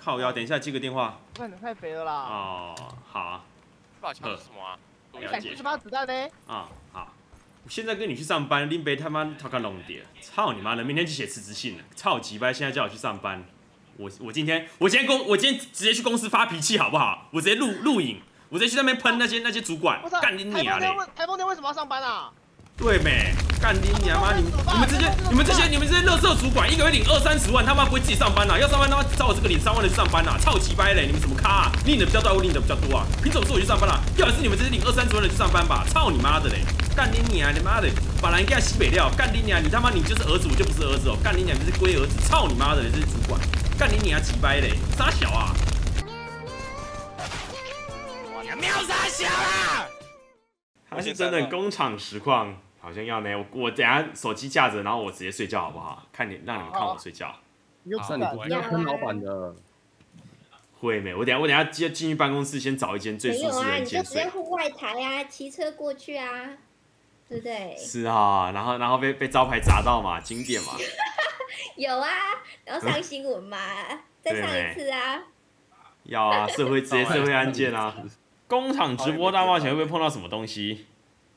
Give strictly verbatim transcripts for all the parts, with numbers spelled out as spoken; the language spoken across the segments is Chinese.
靠腰，等一下接个电话。 那你太肥了啦。 哦，好啊。 把枪是什么啊？ 一百四十发子弹呢？ 啊，好。我现在跟你去上班，林北他妈他敢弄点，操你妈的！明天就写辞职信了，操鸡掰！现在叫我去上班，我我今天我今天公我今天直接去公司发脾气好不好？我直接录录影，我直接去那边喷那些那些主管，干你娘嘞！ 台风天为什么要上班啊？ 对没？干你娘妈！你们你们这些你们这些你们这些垃圾主管，一个月领二三十万，他妈不会自己上班啊？要上班他妈照我这个领三万的去上班啊！操鸡掰嘞！你们什么咖啊？你领的比较多，我领的比较多啊？凭什么说我去上班啊？要的是你们这些领二三十万的去上班吧？操你妈的嘞！干你娘！你妈的，把人家西北料！干你娘！你他妈你就是儿子，我就不是儿子哦！干你娘！你是龟儿子！操你妈的！这是主管！干你娘！鸡掰嘞！傻小啊！ 我喵傻小啊！ 他是真的工厂实况。好像要呢，我我等下手机架着，然后我直接睡觉好不好？看你让你们看我睡觉。 你那你不要坑老板的。 会没？我等下我等下进进去办公室，先找一间最舒适的一间睡。 没有啊，你就直接户外台啊，骑车过去啊，对不对？ 是啊，然后然后被被招牌砸到嘛，经典嘛。 有啊，然后上新闻嘛，再上一次啊。 要啊，社会这些社会案件啊，工厂直播大冒险会不会碰到什么东西？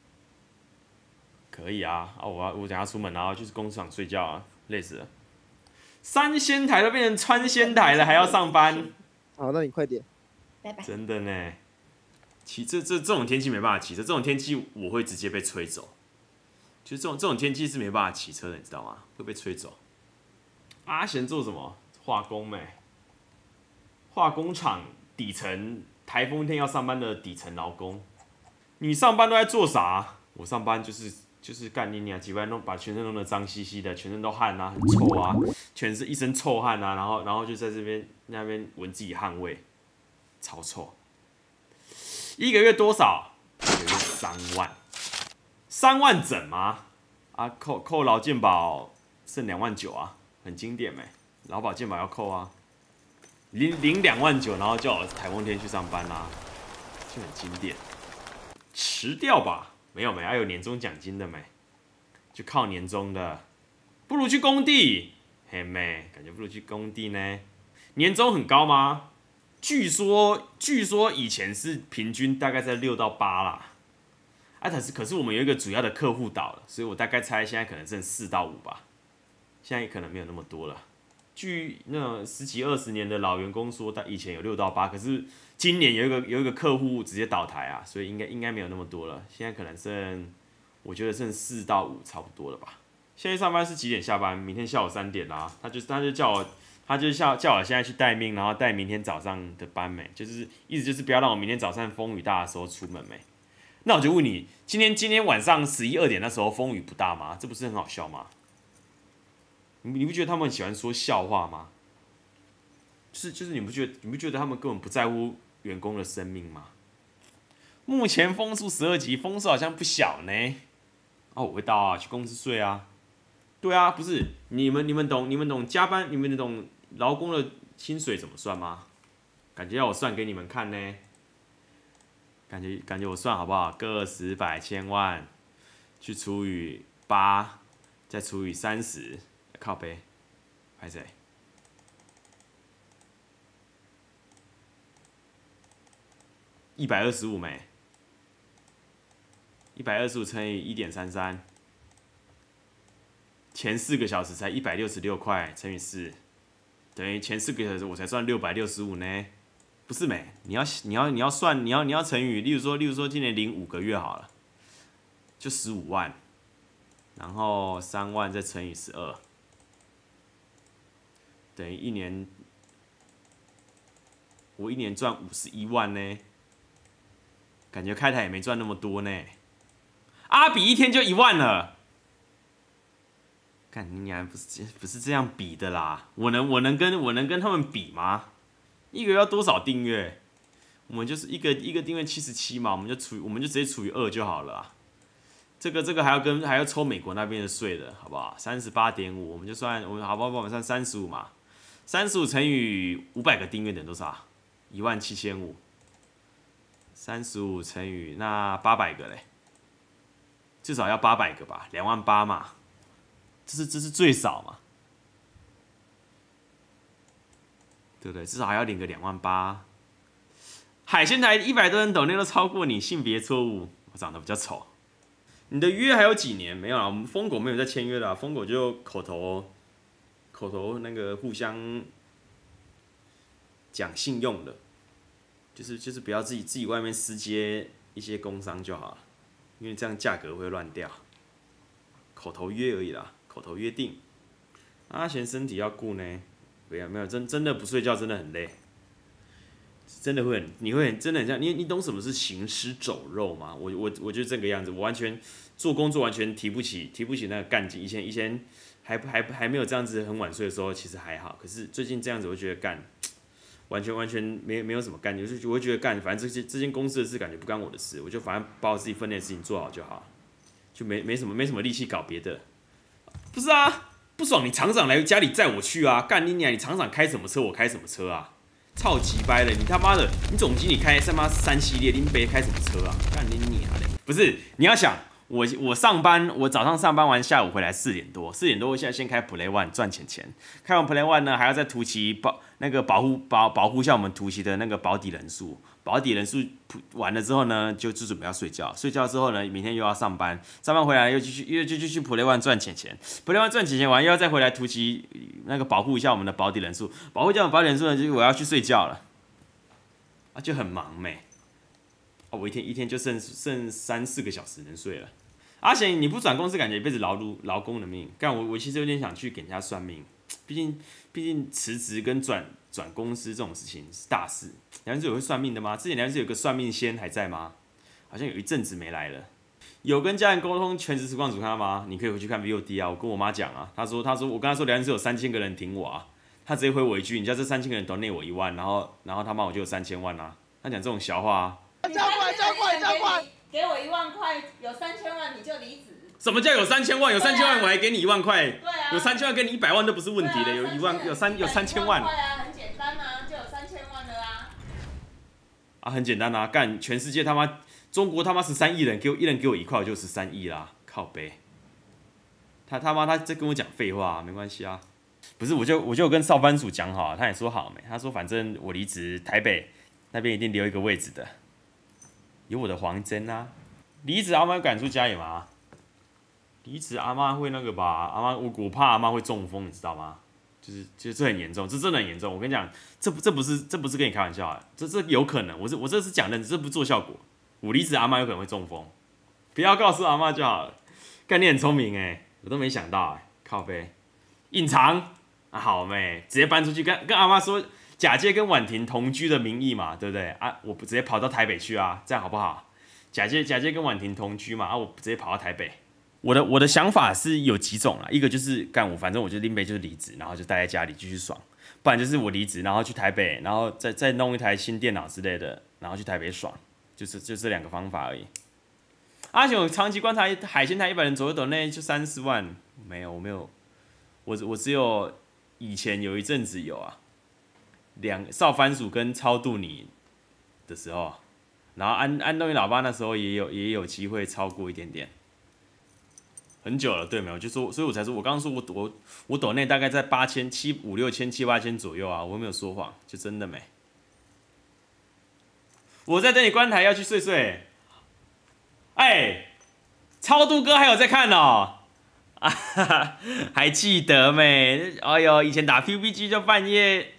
可以啊，啊我要我等下出门然后去工厂睡觉啊，累死了。三仙台都变成川仙台了，还要上班。 好，那你快点。 拜拜。 真的呢，骑这这这种天气没办法骑车，这种天气我会直接被吹走。就是这种这种天气是没办法骑车的，你知道吗？会被吹走。阿贤做什么？化工没？化工厂底层，台风天要上班的底层劳工。你上班都在做啥？我上班就是。就是干你娘，几班弄把全身弄得脏兮兮的，全身都汗啊，很臭啊，全是一身臭汗啊，然后然后就在这边那边闻自己汗味，超臭。一个月多少？一个月三万，三万整吗？啊，扣扣劳健保剩两万九啊，很经典没？劳保健保要扣啊，领领两万九，然后叫我台风天去上班啦、啊，就很经典。迟掉吧。没有没，还有年终奖金的没，就靠年终的，不如去工地，嘿妹，感觉不如去工地呢。年终很高吗？据说据说以前是平均大概在六到八啦，啊可是可是我们有一个主要的客户倒了，所以我大概猜现在可能剩四到五吧，现在可能没有那么多了。据那种十几二十年的老员工说，他以前有六到八，可是今年有一个有一个客户直接倒台啊，所以应该应该没有那么多了。现在可能剩，我觉得剩四到五差不多了吧。现在上班是几点下班？明天下午三点啦。他就他就叫我，他就叫叫我现在去待命，然后带明天早上的班没，就是意思就是不要让我明天早上风雨大的时候出门没。那我就问你，今天今天晚上十一二点那时候风雨不大吗？这不是很好笑吗？你不觉得他们很喜欢说笑话吗？就是就是你不觉得你不觉得他们根本不在乎员工的生命吗？目前风速十二级，风速好像不小呢。哦，我会到啊，去公司睡啊。对啊，不是你们你们懂你们懂加班你们懂劳工的薪水怎么算吗？感觉要我算给你们看呢。感觉感觉我算好不好？个十百千万，去除以八，再除以三十。靠背，拍谁？一百二十五没？一百二十五乘以一点三三，前四个小时才一百六十六块，乘以四，等于前四个小时我才算六百六十五呢。不是没？你要你要你要算你要你要乘以，例如说例如说今年领五个月好了，就十五万，然后三万再乘以十二。等于一年，我一年赚五十一万呢，感觉开台也没赚那么多呢。阿比一天就一万了，干你娘不是不是这样比的啦！我能我能跟我能跟他们比吗？一个月要多少订阅？我们就是一个一个订阅七十七嘛，我们就除我们就直接除以二就好了啊。这个这个还要跟还要抽美国那边的税的，好不好？三十八点五，我们就算我们好不好？我们算三十五嘛。三十五乘以五百个订阅等于多少？一万七千五。三十五乘以那八百个嘞，至少要八百个吧，两万八嘛。这是这是最少嘛，对对不对？至少还要领个两万八。海鲜台一百多人抖内都超过你，性别错误，我长得比较丑。你的约还有几年？没有啊，我们疯狗没有在签约的、啊，疯狗就口头口头那个互相讲信用的，就是就是不要自己自己外面私接一些工商就好了，因为这样价格会乱掉。口头约而已啦，口头约定。阿贤身体要顾呢，没有没有，真真的不睡觉真的很累。真的会很，你会很真的很像你，你懂什么是行尸走肉吗？我我我就这个样子，我完全做工作完全提不起提不起那个干劲。以前以前还还还没有这样子很晚睡的时候，其实还好。可是最近这样子，我就觉得干完全完全没没有什么干劲，就是我会觉得干，反正这些这间公司的事感觉不干我的事，我就反正把我自己分内的事情做好就好，就没没什么没什么力气搞别的。不是啊，不爽你厂长来家里载我去啊，干你娘！你厂长开什么车，我开什么车啊？超级掰了，你他妈的，你总经理开他妈三系列，林北开什么车啊？干你娘的！不是，你要想我我上班，我早上上班完，下午回来四点多，四点多我现在先开 Play One 赚钱钱，开完 Play One 呢，还要在图奇保那个保护保保护一下我们图奇的那个保底人数，保底人数完了之后呢，就就准备要睡觉，睡觉之后呢，明天又要上班，上班回来又继续又就继续 Play One 赚钱钱 ，Play One 赚钱钱完又要再回来图奇那个保护一下我们的保底人数，保护一下我们保底人数呢，就是我要去睡觉了，啊就很忙没，哦我一天一天就剩剩三四个小时能睡了。阿贤，你不转公司，感觉一辈子劳碌劳工的命。干我，我其实有点想去给人家算命，毕竟毕竟辞职跟转转公司这种事情是大事。梁元志有会算命的吗？之前梁元志有个算命仙还在吗？好像有一阵子没来了。有跟家人沟通全职实况主看到吗？你可以回去看 V O D 啊。我跟我妈讲啊，她说她说我跟她说梁元志有三千个人挺我啊，她直接回我一句，你叫这三千个人都内我一万，然后然后他妈我就有三千万啊。她讲这种小话啊。 交过来，交过来，交过来。 给我一万块，有三千万你就离职。 什么叫有三千万？有三千万我还给你一万块。 对啊。 有三千万给你一百万都不是问题的，有一万有三有三千万。 对啊，很简单啊，就有三千万了啊。 啊，很简单啊，干全世界他妈中国他妈十三亿人，给我一人给我一块，我就十三亿啦，靠北。他他妈他在跟我讲废话、啊，没关系啊。不是，我就我就跟少班主讲好，他也说好没，他说反正我离职，台北那边一定留一个位置的。有我的黄针啊！离职阿妈赶出家里吗？离职阿妈会那个吧？阿妈我我怕阿妈会中风，你知道吗？就是就是这很严重，这真的很严重。我跟你讲，这不这不是这不是跟你开玩笑啊，这这有可能，我这我这是讲认真，这不做效果。我离职阿妈有可能会中风，不要告诉阿妈就好了。干你很聪明哎、欸，我都没想到哎、欸，靠背隐藏啊好妹，直接搬出去跟跟阿妈说。假借跟婉婷同居的名义嘛，对不对啊？我直接跑到台北去啊，这样好不好？假借假借跟婉婷同居嘛，啊，我直接跑到台北。我的我的想法是有几种啦，一个就是干我，反正我就林北就是离职，然后就待在家里继续爽；不然就是我离职，然后去台北，然后再再弄一台新电脑之类的，然后去台北爽，就是就这两个方法而已。阿雄长期观察海鲜台一百人左右的那就三十万，没有我没有，我我只有以前有一阵子有啊。两少番薯跟超度你的时候，然后安安东尼老爸那时候也有也有机会超过一点点，很久了，对没有？就说，所以我才说，我刚刚说我我我抖内大概在八千七五六千七八千左右啊，我没有说谎，就真的没。我在等你关台要去睡睡，哎，超度哥还有在看哦，啊哈哈，还记得没？哎呦，以前打 P U B G 就半夜。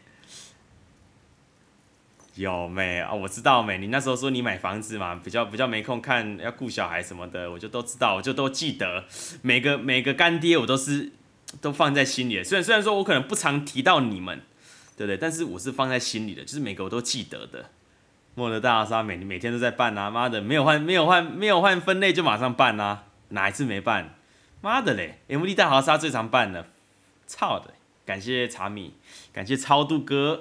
有没啊？我知道没？你那时候说你买房子嘛，比较比较没空看，要顾小孩什么的，我就都知道，我就都记得，每个每个干爹我都是都放在心里的。虽然虽然说我可能不常提到你们，对不对？但是我是放在心里的，就是每个我都记得的。莫德大杀每每天都在办啊，妈的，没有换没有换没有换分类就马上办啊，哪一次没办？妈的嘞 ！M D 大豪杀最常办了，操的！感谢茶米，感谢超度哥。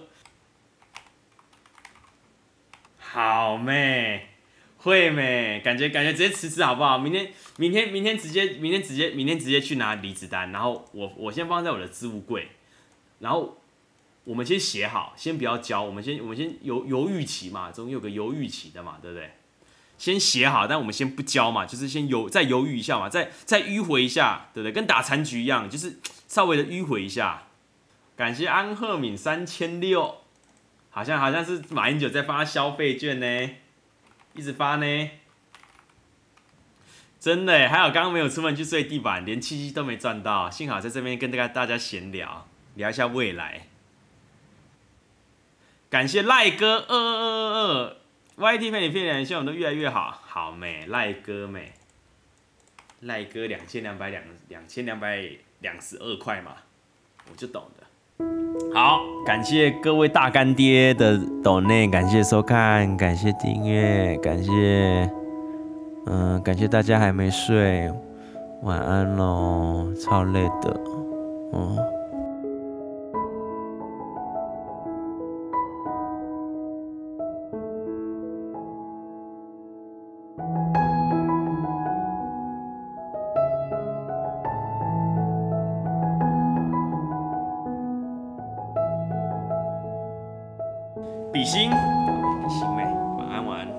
好妹，会妹，感觉感觉直接辞职好不好？明天明天明天直接明天直接明天直接去拿离职单，然后我我先放在我的置物柜，然后我们先写好，先不要交，我们先我们先犹犹豫期嘛，总有个犹豫期的嘛，对不对？先写好，但我们先不交嘛，就是先犹再犹豫一下嘛，再再迂回一下，对不对？跟打残局一样，就是稍微的迂回一下。感谢安赫敏三千六。 好像好像是马英九在发消费券呢，一直发呢。真的耶，还好刚刚没有出门去睡地板，连七七都没赚到，幸好在这边跟大家大家闲聊，聊一下未来。感谢赖哥二二二二 Y T 陪你骗人，希望我们都越来越好，好美赖哥美，赖哥两千两百两两千两百两十二块嘛，我就懂的。好，感谢各位大干爹的抖内，感谢收看，感谢订阅，感谢，嗯，感谢大家还没睡，晚安喽，超累的，嗯。比心，比心妹，晚安晚安。